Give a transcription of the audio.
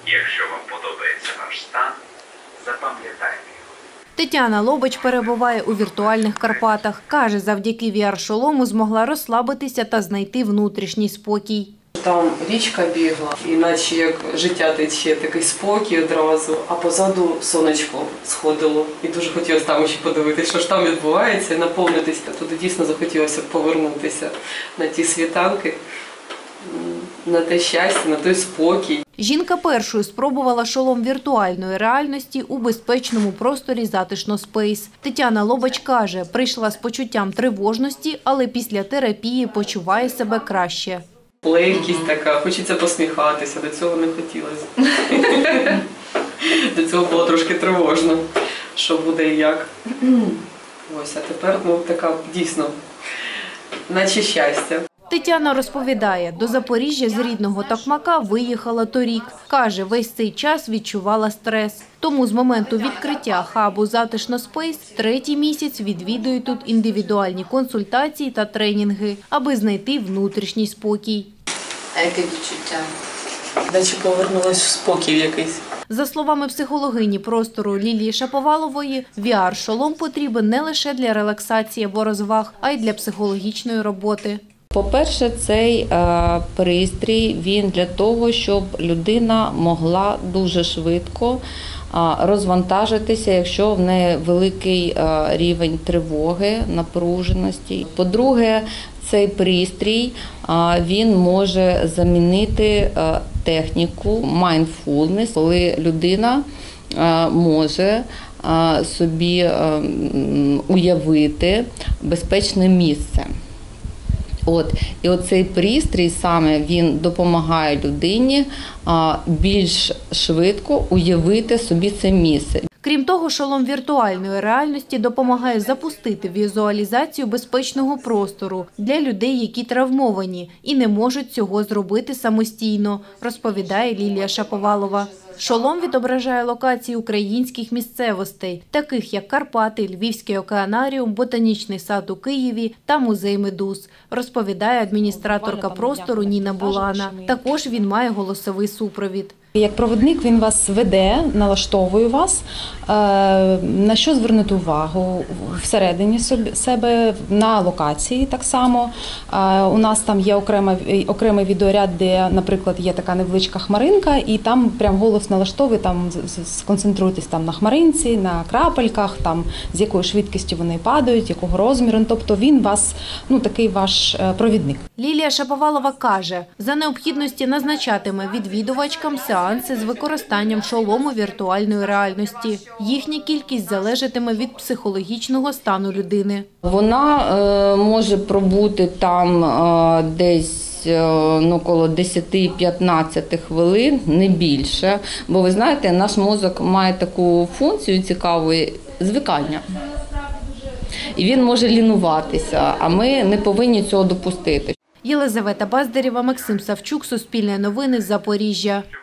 Якщо вам подобається наш стан, запам'ятайте його. Тетяна Лобач перебуває у віртуальних Карпатах. Каже, завдяки VR-шолому змогла розслабитися та знайти внутрішній спокій. Там річка бігла, іначе як життя тече, такий спокій одразу, а позаду сонечко сходило. І дуже хотілося там ще подивитися, що ж там відбувається, і наповнитися. Туди дійсно захотілося повернутися на ті світанки, на те щастя, на той спокій. Жінка першою спробувала шолом віртуальної реальності у безпечному просторі «Затишно Спейс». Тетяна Лобач каже, прийшла з почуттям тривожності, але після терапії почуває себе краще. Легкість така, хочеться посміхатися, до цього не хотілося. До цього було трошки тривожно, що буде і як. Ось, а тепер така дійсно, наче щастя. Тетяна розповідає, до Запоріжжя з рідного Токмака виїхала торік. Каже, весь цей час відчувала стрес. Тому з моменту відкриття хабу «Затишно Спейс» третій місяць відвідує тут індивідуальні консультації та тренінги, аби знайти внутрішній спокій. А яке відчуття? Наче повернулася в спокій якийсь. За словами психологині простору Лілії Шаповалової, VR-шолом потрібен не лише для релаксації або розваг, а й для психологічної роботи. По-перше, цей пристрій, він для того, щоб людина могла дуже швидко розвантажитися, якщо в неї великий рівень тривоги, напруженості. По-друге, цей пристрій, він може замінити техніку mindfulness, коли людина може собі уявити безпечне місце. І оцей пристрій саме він допомагає людині більш швидко уявити собі це місце. Крім того, шолом віртуальної реальності допомагає запустити візуалізацію безпечного простору для людей, які травмовані і не можуть цього зробити самостійно, розповідає Лілія Шаповалова. Шолом відображає локації українських місцевостей, таких як Карпати, Львівський океанаріум, Ботанічний сад у Києві та музей медуз, розповідає адміністраторка простору Ніна Булана. Також він має голосовий супровід. Як провідник він вас веде, налаштовує вас, на що звернути увагу всередині себе, на локації так само. У нас там є окремий відеоряд, де, наприклад, є така невеличка хмаринка, і там прям голос налаштовує, там сконцентруйтесь там на хмаринці, на крапельках, там з якою швидкістю вони падають, якого розміру. Тобто він вас, такий ваш провідник. Лілія Шаповалова каже, за необхідності назначатиме відвідувачкам сеанси з використанням шолому віртуальної реальності. Їхня кількість залежатиме від психологічного стану людини. Вона може пробути там десь коло 10-15 хвилин, не більше. Бо ви знаєте, наш мозок має таку функцію цікаву – звикання. І він може лінуватися, а ми не повинні цього допустити. Єлизавета Баздарєва, Максим Савчук, Суспільне новини, Запоріжжя.